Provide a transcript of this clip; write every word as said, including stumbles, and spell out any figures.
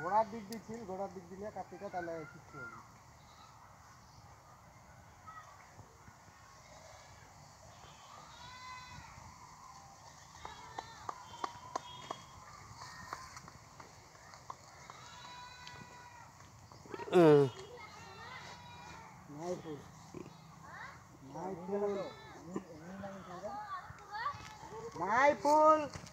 গোড়ার দিক দিচ্ছিল গোড়ার দিক দিলে কাটিটা তাহলে কিছু হবে নাইপুর নাইপুর নাইপুর